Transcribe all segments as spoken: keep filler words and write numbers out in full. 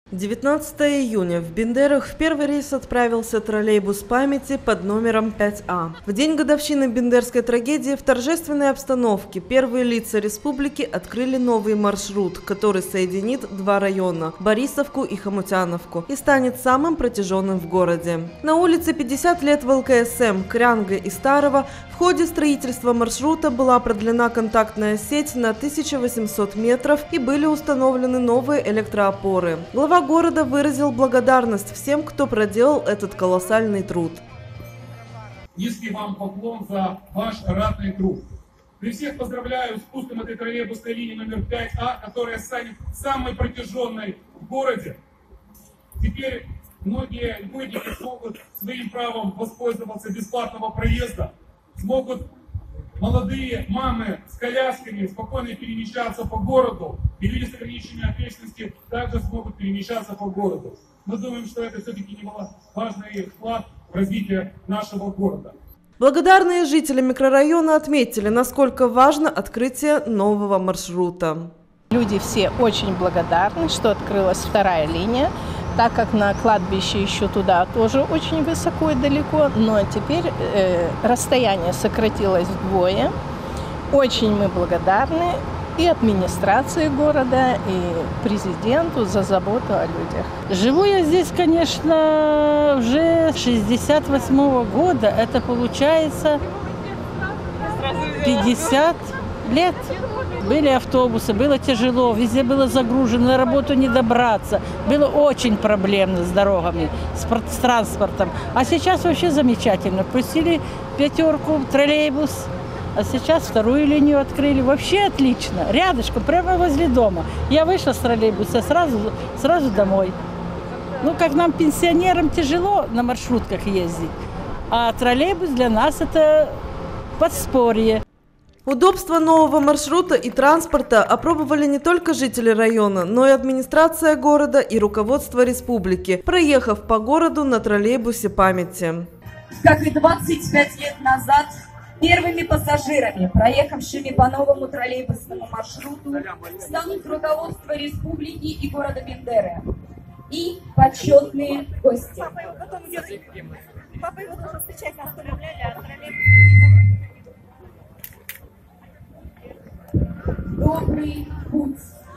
девятнадцатого июня в Бендерах в первый рейс отправился троллейбус памяти под номером пять А. В день годовщины Бендерской трагедии в торжественной обстановке первые лица республики открыли новый маршрут, который соединит два района – Борисовку и Хомутяновку, и станет самым протяженным в городе. На улице пятьдесят лет в Л К С М Крянга и Старого в ходе строительства маршрута была продлена контактная сеть на тысячу восемьсот метров и были установлены новые электроопоры. Глава города выразил благодарность всем, кто проделал этот колоссальный труд. Низкий вам поклон за ваш ратный труд. При всех поздравляю с пуском этой троллейбусной линии номер пять А, которая станет самой протяженной в городе. Теперь многие льготники смогут своим правом воспользоваться бесплатного проезда, смогут молодые мамы с колясками спокойно перемещаться по городу, и люди с ограничениями ответственности также смогут перемещаться по городу. Мы думаем, что это все-таки немаловажный вклад в развитие нашего города. Благодарные жители микрорайона отметили, насколько важно открытие нового маршрута. Люди все очень благодарны, что открылась вторая линия, так как на кладбище еще туда тоже очень высоко и далеко, но теперь э, расстояние сократилось вдвое. Очень мы благодарны и администрации города, и президенту за заботу о людях. Живу я здесь, конечно, уже шестьдесят восьмого года, это получается пятьдесят лет. Были автобусы, было тяжело, везде было загружено, на работу не добраться. Было очень проблемно с дорогами, с транспортом. А сейчас вообще замечательно. Пустили пятерку, троллейбус, а сейчас вторую линию открыли. Вообще отлично, рядышком, прямо возле дома. Я вышла с троллейбуса, сразу, сразу домой. Ну, как нам, пенсионерам, тяжело на маршрутках ездить, а троллейбус для нас это подспорье. Удобство нового маршрута и транспорта опробовали не только жители района, но и администрация города и руководство республики, проехав по городу на троллейбусе памяти. Как и двадцать пять лет назад, первыми пассажирами, проехавшими по новому троллейбусному маршруту, станут руководство республики и города Бендеры и почетные гости. Добрый путь.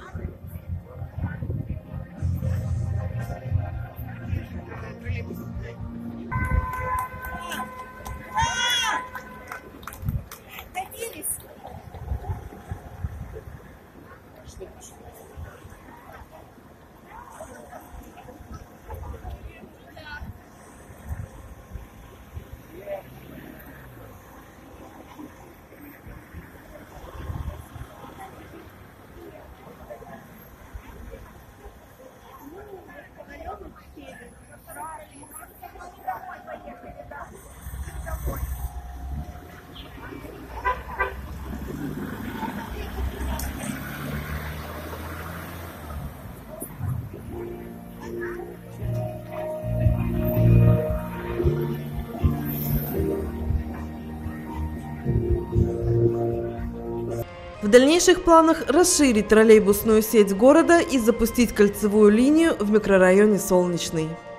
В дальнейших планах расширить троллейбусную сеть города и запустить кольцевую линию в микрорайоне Солнечный.